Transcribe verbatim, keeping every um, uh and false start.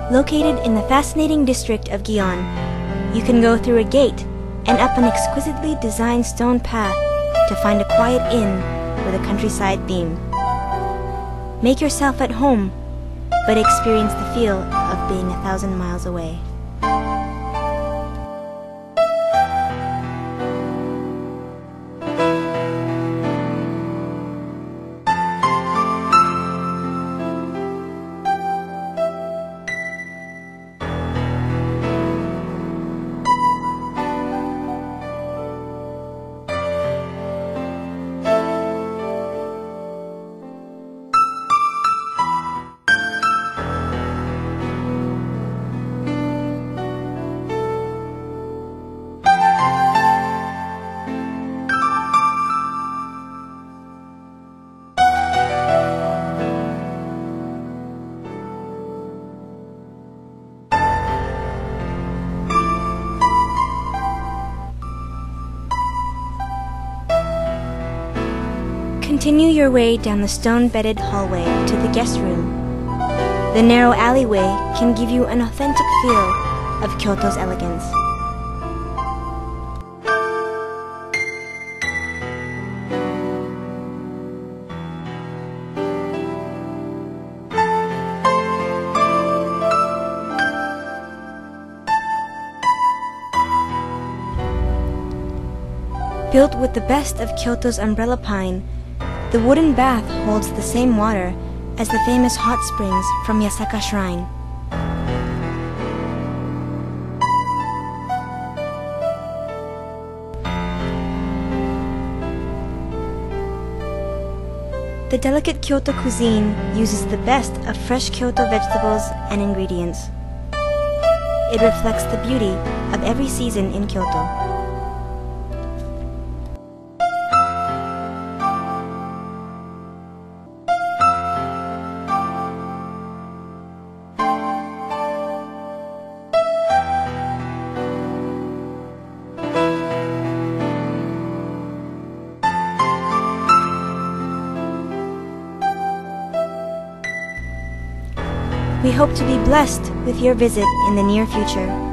Located in the fascinating district of Gion, you can go through a gate and up an exquisitely designed stone path to find a quiet inn with a countryside theme. Make yourself at home, but experience the feel of being a thousand miles away. Continue your way down the stone-bedded hallway to the guest room. The narrow alleyway can give you an authentic feel of Kyoto's elegance. Built with the best of Kyoto's umbrella pine, the wooden bath holds the same water as the famous hot springs from Yasaka Shrine. The delicate Kyoto cuisine uses the best of fresh Kyoto vegetables and ingredients. It reflects the beauty of every season in Kyoto. We hope to be blessed with your visit in the near future.